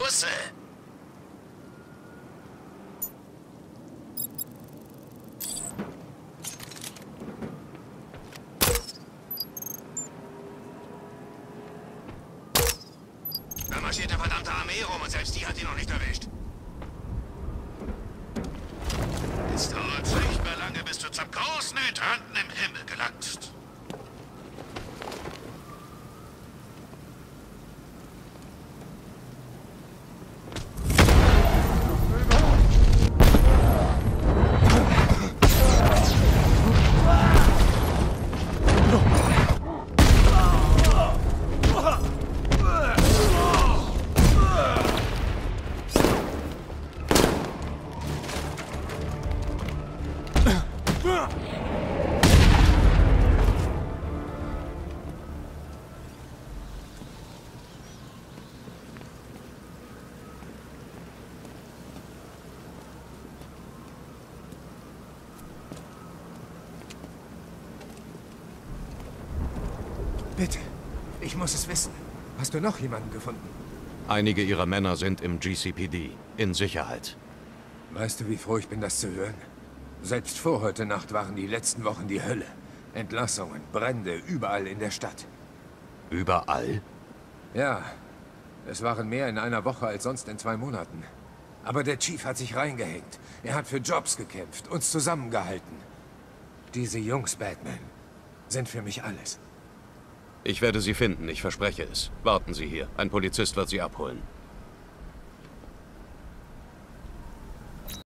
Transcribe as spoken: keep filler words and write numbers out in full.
Busse. Da marschiert der verdammte Armee rum und selbst die hat ihn noch nicht erwischt. Es dauert furchtbar lange, bis du zum großen Hydranten im Himmel gelangst. Bitte, ich muss es wissen. Hast du noch jemanden gefunden? Einige ihrer Männer sind im G C P D, in Sicherheit. Weißt du, wie froh ich bin, das zu hören? Selbst vor heute Nacht waren die letzten Wochen die Hölle. Entlassungen, Brände, überall in der Stadt. Überall? Ja, es waren mehr in einer Woche als sonst in zwei Monaten. Aber der Chief hat sich reingehängt. Er hat für Jobs gekämpft, uns zusammengehalten. Diese Jungs, Batman, sind für mich alles. Ich werde Sie finden, ich verspreche es. Warten Sie hier. Ein Polizist wird Sie abholen.